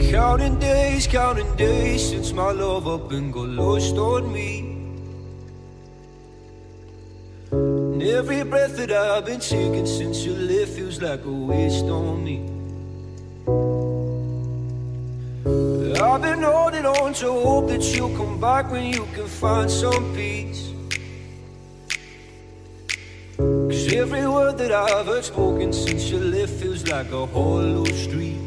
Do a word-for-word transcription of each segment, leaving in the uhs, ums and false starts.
Counting days, counting days since my love up and got lost on me. And every breath that I've been taking since you left feels like a waste on me. I've been holding on to hope that you'll come back when you can find some peace. Cause every word that I've heard spoken since you left feels like a hollow street.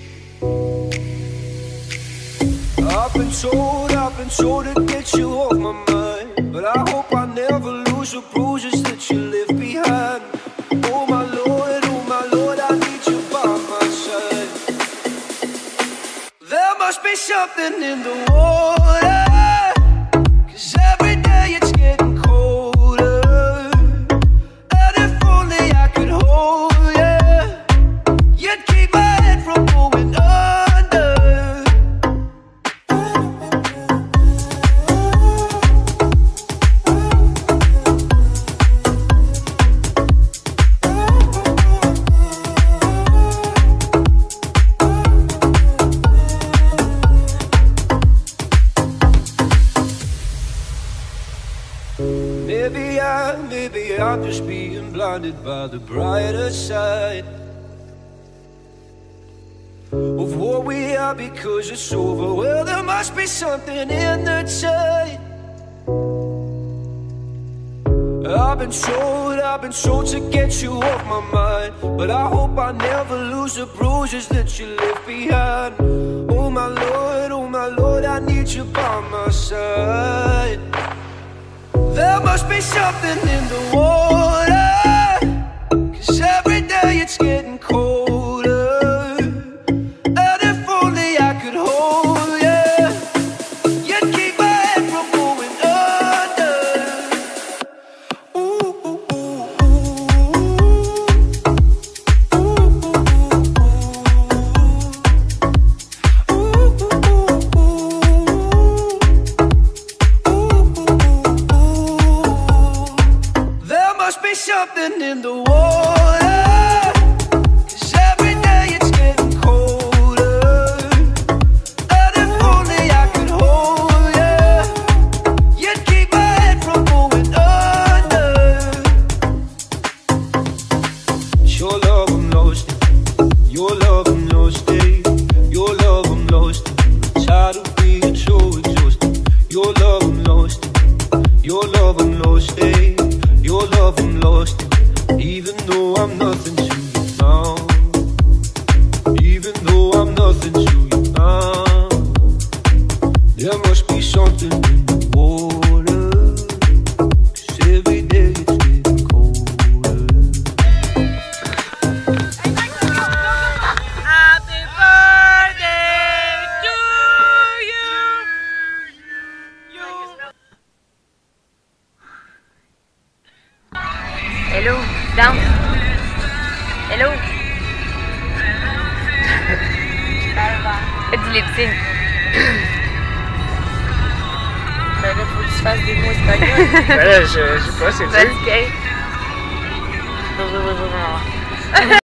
I've been told, I've been told to get you off my mind, but I hope I never lose the bruises that you left behind. Oh my Lord, oh my Lord, I need you by my side. There must be something in the water, cause every day it's getting colder. And if only I could hold you, you'd keep my head from going under. Maybe I, maybe I'm just being blinded by the brighter side of what we are because it's over. Well, there must be something in the tide. I've been told, I've been told to get you off my mind, but I hope I never lose the bruises that you left behind. Oh my Lord, oh my Lord, I need you by my side. There must be something in the water, cause every day it's getting colder. And if only I could hold you, you'd keep my head from going under. Ooh, ooh, ooh, something in the water, cause every day it's getting colder. And if only I could hold you, you'd keep my head from going under. Your love I'm lost in, your love I'm lost in, your love I'm lost in. I'm tired of being so exhausted. Your love I'm lost in, your love I'm lost in. Your love I'm lost in, even though I'm nothing to you now. Even though I'm nothing to you now. There must be something in the water, cause every day it's getting colder. Happy birthday to you. You. Hello, down. Hello. Fais du lip sync. Ben là, faut que tu fasses des mots espagnols. Ben là, je sais pas, c'est Vas-y, Kay.